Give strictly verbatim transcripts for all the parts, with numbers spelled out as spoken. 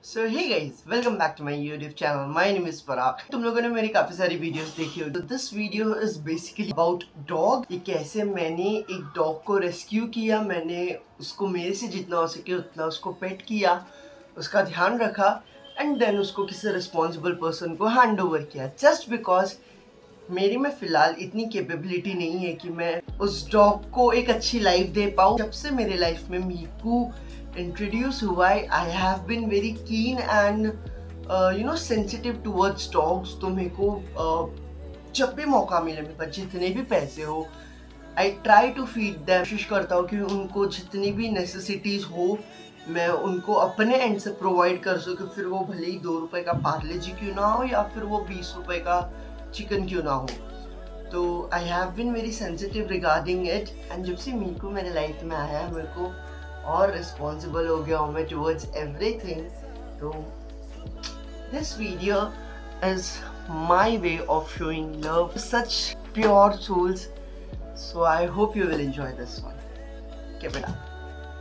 So hey guys, welcome back to my YouTube channel. My name is Parag. तुम लोगों ने मेरी काफी सारी वीडियोस देखी हो। This video is basically about dog, कि कैसे मैंने एक डॉग को रेस्क्यू किया। मैंने उसको मेरे से जितना हो सके उतना उसको पेट किया, उसका ध्यान रखा एंड देन उसको किसी रिस्पॉन्सिबल पर्सन को हैंड ओवर किया, जस्ट बिकॉज मेरी में फिलहाल इतनी कैपेबिलिटी नहीं है कि मैं उस डॉग को एक अच्छी लाइफ दे पाऊँ। जब से मेरे लाइफ में मीकू इंट्रोड्यूस हुआ है, I have been very keen and you know sensitive towards dogs. तो मेरे को uh, जब भी मौका मिले, मेरे पास जितने भी पैसे हो, I try to feed them. कोशिश करता हूँ कि उनको जितनी भी नेसेसिटीज हो मैं उनको अपने एंड से प्रोवाइड कर सकूँ, फिर वो भले ही दो रुपए का पार्ले जी क्यों ना हो या फिर वो बीस रुपए का चिकन क्यों ना हो। तो I have been very sensitive regarding it and जब से मीकू मेरे लाइफ में आया मेरे को और रिस्पॉन्सिबल हो गया हूँ मैं टूवर्ड्स एवरीथिंग। तो this video is my way of showing love such pure souls, so I hope you will enjoy this one. Keep it up.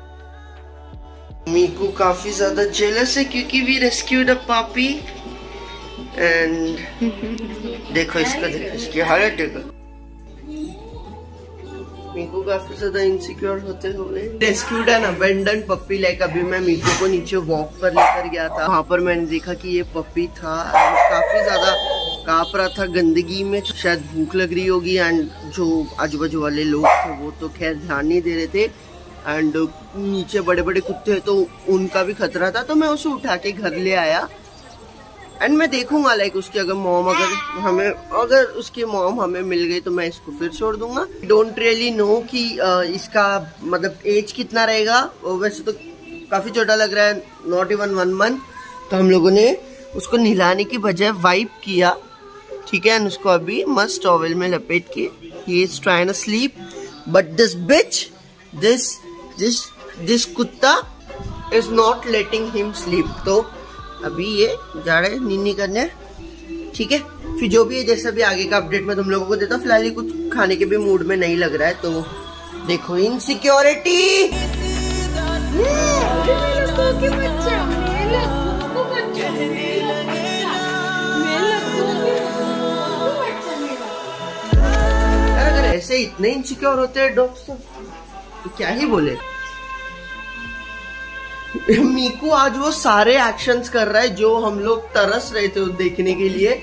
Meeku काफी ज्यादा जेलस है क्योंकि we rescued a puppy and देखो इसका, देखो इसकी हालत देखो। मीकू काफी ज्यादा इनसिक्योर होते हुए rescued and abandon puppy. Like अभी मैं मीकू को नीचे वॉक पर लेकर गया था, वहाँ पर मैंने देखा कि ये पप्पी था एंड काफी ज्यादा कांप रहा था गंदगी में, शायद भूख लग रही होगी। एंड जो आजू बाजू वाले लोग थे वो तो खैर ध्यान नहीं दे रहे थे एंड नीचे बड़े बड़े कुत्ते तो उनका भी खतरा था। तो मैं उसे उठा के घर ले आया एंड मैं देखूंगा लाइक उसकी अगर मॉम अगर हमें अगर उसकी मॉम हमें मिल गई तो मैं इसको फिर छोड़ दूंगा। डोंट रियली नो कि इसका मतलब एज कितना रहेगा। वैसे तो काफी छोटा लग रहा है, नॉट इवन वन मंथ। तो हम लोगों ने उसको नहलाने की बजाय वाइप किया, ठीक है, एंड उसको अभी मस्त टॉवेल में लपेट के ही is trying to sleep, but this bitch this this this कुत्ता is not letting him sleep. तो अभी ये जा रहे हैं नीनी करने, ठीक है। फिर जो भी है जैसा भी आगे का अपडेट मैं तुम लोगों को देता हूँ। फिलहाल ये कुछ खाने के भी मूड में नहीं लग रहा है। तो देखो इनसिक्योरिटी। अगर ऐसे इतने इनसिक्योर होते हैं डॉग्स तो क्या ही बोले। मीकू आज वो सारे एक्शंस कर रहा है जो हम लोग तरस रहे थे देखने के लिए।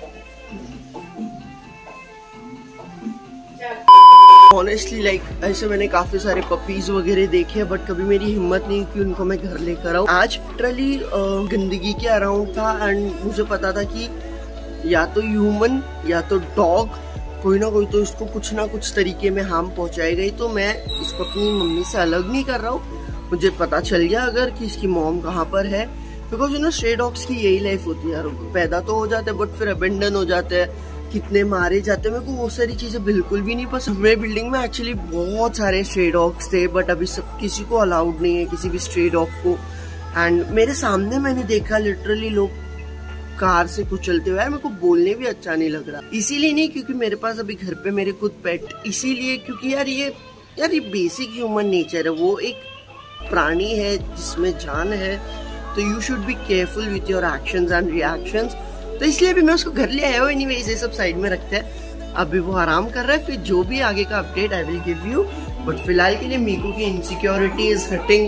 ऑनेस्टली लाइक ऐसे मैंने काफी सारे पपीज वगैरह देखे हैं बट कभी मेरी हिम्मत नहीं कि उनको मैं घर लेकर आऊं। आज लिटरली गंदगी के अराउंड था एंड मुझे पता था कि या तो ह्यूमन या तो डॉग कोई ना कोई तो इसको कुछ ना कुछ तरीके में हार्म पहुंचाएगा ही। तो मैं इसको अपनी मम्मी से अलग नहीं कर रहा हूँ। मुझे पता चल गया अगर कि इसकी मॉम कहाँ पर है, because you know stray dogs की यही लाइफ होती है यार। पैदा तो हो जाते हैं बट फिर अबेंडन हो जाते हैं, कितने मारे जाते हैं। मेरे को वो सारी चीजें बिल्कुल भी नहीं पसंद। मेरे बिल्डिंग में एक्चुअली बहुत सारे स्ट्रे डॉग्स थे बट अभी सब किसी को अलाउड नहीं है, किसी भी स्ट्रे डॉग को। एंड मेरे सामने मैंने देखा लिटरली लोग कार से कुचलते हुए। मेरे को बोलने भी अच्छा नहीं लग रहा, इसीलिए नहीं क्योंकि मेरे पास अभी घर पे मेरे खुद पेट, इसीलिए क्योंकि यार ये यार ये बेसिक ह्यूमन नेचर है। वो एक प्राणी है जिसमें जान है, तो you should be careful with your actions and reactions. तो इसलिए भी मैं उसको घर ले आया हूँ। एनीवेज ये सब साइड में रखते हैं, अभी वो आराम कर रहा है। फिर जो भी आगे का update I will give you, but फिलहाल के लिए मीकू की इनसिक्योरिटी इज हटिंग।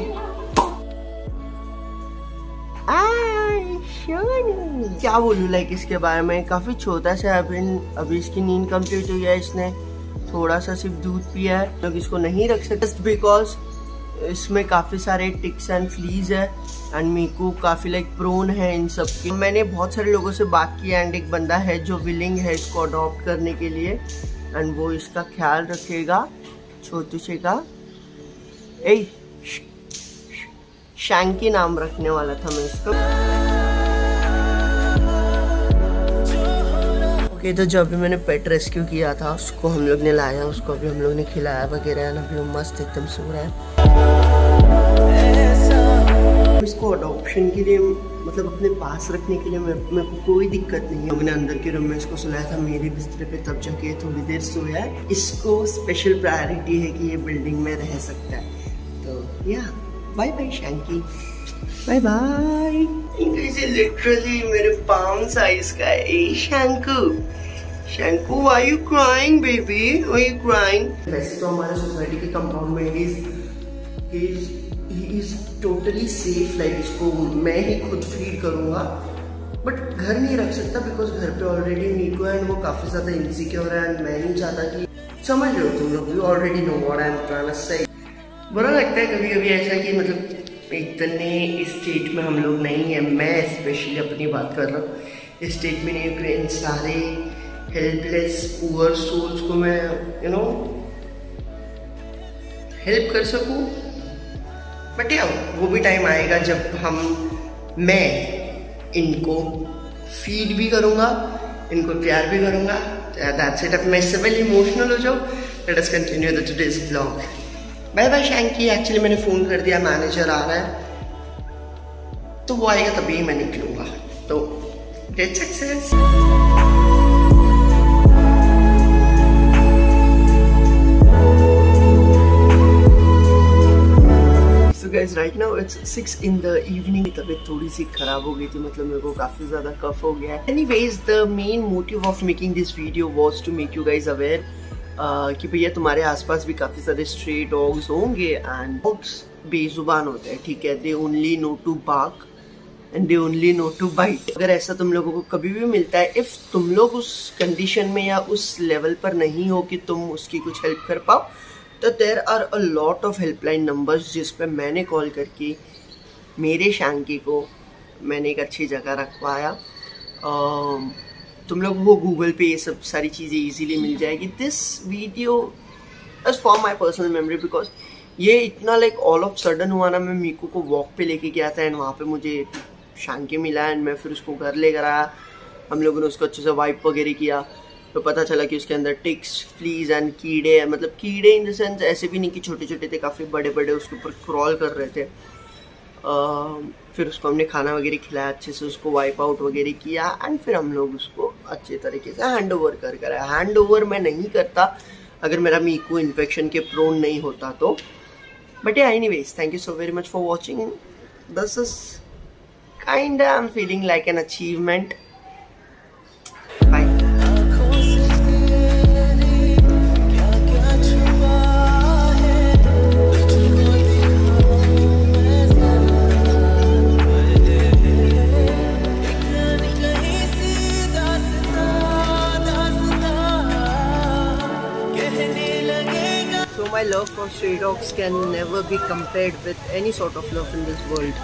क्या बोलूं लाइक इसके बारे में, काफी छोटा सा अभी अभी इसकी नींद कंप्लीट हुई है। इसने थोड़ा सा सिर्फ दूध पिया है, लोग इसको नहीं रख सकते जस्ट बिकॉज इसमें काफी सारे टिक्स एंड फ्लीज है एंड मीकू काफी लाइक प्रोन है इन सब की। मैंने बहुत सारे लोगों से बात की एंड एक बंदा है जो विलिंग है इसको अडॉप्ट करने के लिए एंड वो इसका ख्याल रखेगा छोटू से का। ए शैंकी नाम रखने वाला था मैं इसको। ओके okay, तो जो अभी मैंने पेट रेस्क्यू किया था उसको हम लोग ने लाया, उसको अभी हम लोग ने खिलाया वगैरह एंड अभी वो मस्त एकदम सो रहा है। इसको अडॉप्शन के लिए मतलब अपने पास रखने के लिए मेरे को कोई दिक्कत नहीं है। लोगों ने अंदर के रूम में इसको सुलाया था मेरे बिस्तर पे, तब जाके थोड़ी देर सोया है। इसको स्पेशल प्रायोरिटी है कि ये बिल्डिंग में रह सकता है। तो yeah bye bye Shanky, bye bye. Literally मेरे पाम साइज का है। ए Shanku, Shanku why you crying baby, why you crying? वैसे तो हमारे सोसाइटी के कंपाउंड में ही इज टोटली सेफ, लाइक इसको मैं ही खुद फीड करूंगा, बट घर नहीं रख सकता बिकॉज घर पे ऑलरेडी मीको एंड वो काफी ज्यादा इनसिक्योर है एंड मैं नहीं चाहता कि, समझ रहे हो तुम लोग, you already know what I am trying to say. बुरा लगता है कभी कभी ऐसा कि मतलब इतने स्टेट में हम लोग नहीं है, मैं स्पेशली अपनी बात कर रहा हूँ, इस स्टेट में नहीं है, इन सारे हेल्पलेस पुअर सोल्स को मैं यू नो हेल्प कर सकूं। बट या वो भी टाइम आएगा जब हम मैं इनको फीड भी करूंगा, इनको प्यार भी करूंगा। That's it. अब मैं इससे पहले इमोशनल हो जाऊं, let us continue the today's vlog. Bye bye Shanky. Actually मैंने फोन कर दिया, मैनेजर आ रहा है तो वो आएगा तभी मैं निकलूंगा। तो get success. Guys, right now it's six in the evening. तबीयत थोड़ी सी खराब हो गई थी, मतलब मेरे को काफी ज्यादा कफ हो गया है। Anyways, the main motive of making this video was to make you guys aware uh, कि भैया तुम्हारे आसपास भी काफी सारे stray dogs होंगे and dogs बेजुबान होते हैं, ठीक है? They only know to bark and they only know to bite. अगर ऐसा तुम लोगों को कभी भी मिलता है, if तुम लोग उस कंडीशन में या उस लेवल पर नहीं हो कि तुम उसकी कुछ हेल्प कर पाओ, तो there are a lot of helpline numbers जिस पे मैंने कॉल करके मेरे शैंकी को मैंने एक अच्छी जगह रखवाया। uh, तुम लोगों को गूगल पे ये सब सारी चीज़ें इजीली मिल जाएगी। This video is for my personal memory because ये इतना लाइक ऑल ऑफ सडन हुआ ना। मैं मीकू को वॉक पे लेके गया था एंड वहाँ पे मुझे शैंकी मिला एंड मैं फिर उसको घर लेकर आया। हम लोगों ने उसको अच्छे से वाइप वगैरह किया तो पता चला कि उसके अंदर टिक्स, फ्लीज एंड कीड़े हैं। मतलब कीड़े इन द सेंस ऐसे भी नहीं कि छोटे छोटे थे, काफ़ी बड़े बड़े उसके ऊपर क्रॉल कर रहे थे। uh, फिर उसको हमने खाना वगैरह खिलाया, अच्छे से उसको वाइप आउट वगैरह किया एंड फिर हम लोग उसको अच्छे तरीके से हैंड ओवर कर कर हैंड ओवर मैं नहीं करता अगर मेरा मीकू इन्फेक्शन के प्रोन नहीं होता तो। But yeah anyways, thank you so very much for watching. This is kind I am feeling like an achievement. Bye. My love for stray dogs can never be compared with any sort of love in this world.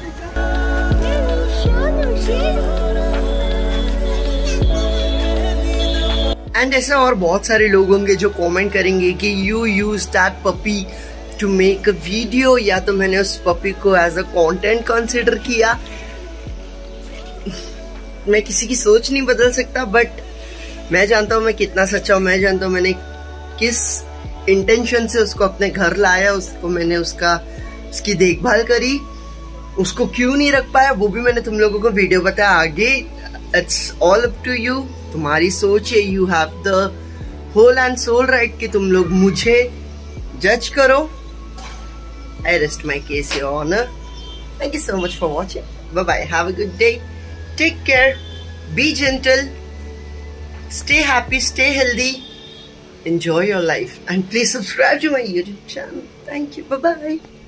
And ऐसे और बहुत सारे लोग होंगे जो comment करेंगे कि you used that puppy to make a video, या तो मैंने उस पपी को एज अ कंटेंट कंसिडर किया। मैं किसी की सोच नहीं बदल सकता, बट मैं जानता हूँ मैं कितना सच्चा हूँ। मैं जानता हूँ मैंने किस इंटेंशन से उसको अपने घर लाया, उसको मैंने उसका उसकी देखभाल करी, उसको क्यों नहीं रख पाया वो भी मैंने तुम लोगों को वीडियो बताया। आगे it's all up to you, तुम्हारी सोच है। You have the whole and sole right कि तुम लोग मुझे जज करो। I rest my case your honour. Thank you so much for watching. Bye bye, have a good day, take care, be gentle, stay happy, stay healthy, enjoy your life, and please subscribe to my YouTube channel. Thank you. Bye bye.